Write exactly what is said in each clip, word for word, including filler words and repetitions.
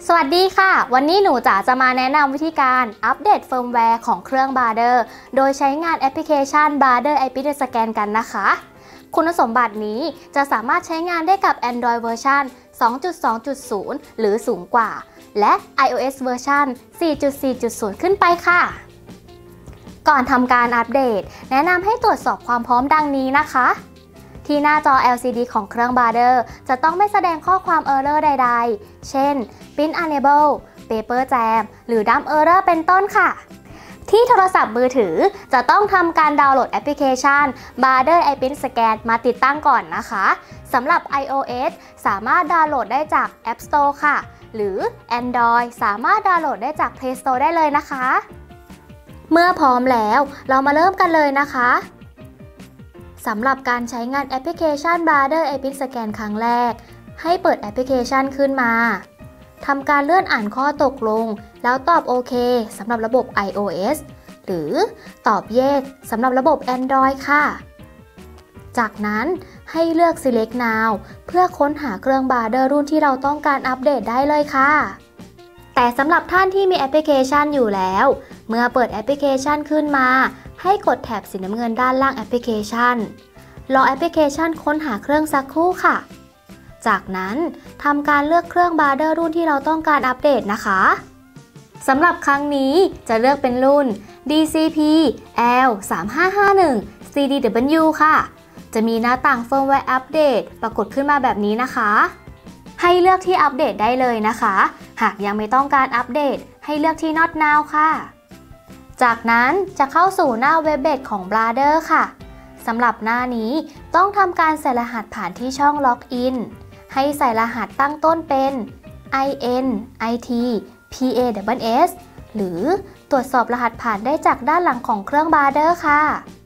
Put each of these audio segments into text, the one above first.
สวัสดีค่ะวันนี้หนูจ๋าจะมาแนะนำวิธีการอัปเดตเฟิร์มแวร์ของเครื่อง Bardder โดยใช้งานแอปพลิเคชัน Bardder ไอ พี Scan กันนะคะคุณสมบัตินี้จะสามารถใช้งานได้กับ Android เวอร์ชัน สองจุดสองจุดศูนย์ หรือสูงกว่าและ iOS เวอร์ชัน สี่จุดสี่จุดศูนย์ ขึ้นไปค่ะก่อนทำการอัปเดตแนะนำให้ตรวจสอบความพร้อมดังนี้นะคะที่หน้าจอ แอล ซี ดี ของเครื่อง Bardder จะต้องไม่แสดงข้อความ Error ใดๆ เช่น Print Unable Paper Jam หรือ Dump Error เป็นต้นค่ะที่โทรศัพท์มือถือจะต้องทำการดาวน์โหลดแอปพลิเคชัน Bardder ไอ พี Scan มาติดตั้งก่อนนะคะสำหรับ iOS สามารถดาวน์โหลดได้จาก App Store ค่ะหรือ Android สามารถดาวน์โหลดได้จาก Play Store ได้เลยนะคะเมื่อพร้อมแล้วเรามาเริ่มกันเลยนะคะสำหรับการใช้งานแอปพลิเคชัน Bardder ไอ พี Scan ครั้งแรกให้เปิดแอปพลิเคชันขึ้นมาทำการเลื่อนอ่านข้อตกลงแล้วตอบโอเคสำหรับระบบ iOS หรือตอบ Yes สำหรับระบบ Android ค่ะจากนั้นให้เลือก Select Now เพื่อค้นหาเครื่อง Bardder รุ่นที่เราต้องการอัปเดตได้เลยค่ะแต่สำหรับท่านที่มีแอปพลิเคชันอยู่แล้วเมื่อเปิดแอปพลิเคชันขึ้นมาให้กดแถบสีน้ำเงินด้านล่างแอปพลิเคชันรอแอปพลิเคชันค้นหาเครื่องสักครู่ค่ะจากนั้นทำการเลือกเครื่อง Bardder รุ่นที่เราต้องการอัปเดตนะคะสำหรับครั้งนี้จะเลือกเป็นรุ่น ดี ซี พี แอล สามห้าห้าหนึ่ง ซี ดี ดับเบิลยู ค่ะจะมีหน้าต่างเฟิร์มแวร์อัปเดตปรากฏขึ้นมาแบบนี้นะคะให้เลือกที่อัปเดตได้เลยนะคะหากยังไม่ต้องการอัปเดตให้เลือกที่ Not Now ค่ะจากนั้นจะเข้าสู่หน้าเว็บเบสของ Bardder ค่ะสำหรับหน้านี้ต้องทำการใส่รหัสผ่านที่ช่องล็อกอินให้ใส่รหัสตั้งต้นเป็น ไอ เอ็น ไอ ที พี เอ เอส เอส หรือตรวจสอบรหัสผ่านได้จากด้านหลังของเครื่อง Bardder ค่ะ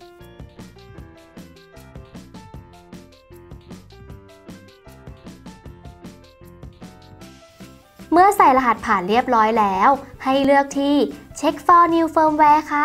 เมื่อใส่รหัสผ่านเรียบร้อยแล้วให้เลือกที่ Check for New Firmware ค่ะ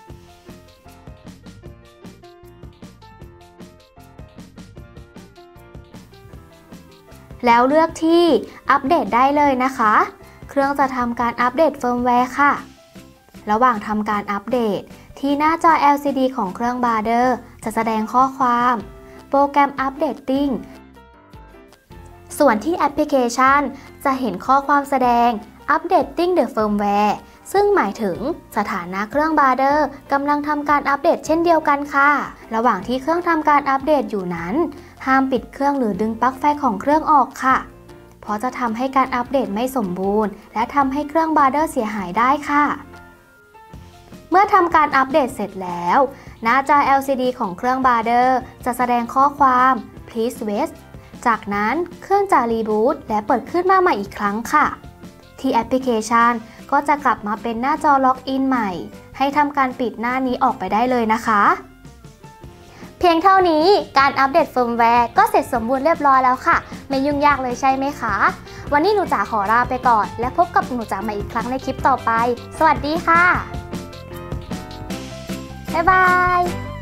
แล้วเลือกที่อัปเดตได้เลยนะคะเครื่องจะทำการอัปเดตเฟิร์มแวร์ค่ะระหว่างทำการอัปเดตที่หน้าจอ แอล ซี ดี ของเครื่อง Bardder จะแสดงข้อความโปรแกรม Updating ส่วนที่แอปพลิเคชันจะเห็นข้อความแสดง Updating the firmware ซึ่งหมายถึงสถานะเครื่อง Bardder กำลังทำการอัปเดตเช่นเดียวกันค่ะระหว่างที่เครื่องทำการอัปเดตอยู่นั้นห้ามปิดเครื่องหรือดึงปลั๊กไฟของเครื่องออกค่ะเพราะจะทำให้การอัปเดตไม่สมบูรณ์และทำให้เครื่อง Bardder เสียหายได้ค่ะเมื่อทำการอัปเดตเสร็จแล้วหน้าจอ แอล ซี ดี ของเครื่อง Bardder จะแสดงข้อความ Please wait จากนั้นเครื่องจะรีบูตและเปิดขึ้นมาใหม่อีกครั้งค่ะที่แอปพลิเคชันก็จะกลับมาเป็นหน้าจอล็อกอินใหม่ให้ทำการปิดหน้านี้ออกไปได้เลยนะคะเพียงเท่านี้การอัปเดตเฟิร์มแวร์ก็เสร็จสมบูรณ์เรียบร้อยแล้วค่ะไม่ยุ่งยากเลยใช่ไหมคะวันนี้หนูจ๋าขอลาไปก่อนและพบกับหนูจ๋าใหม่อีกครั้งในคลิปต่อไปสวัสดีค่ะบ๊ายบาย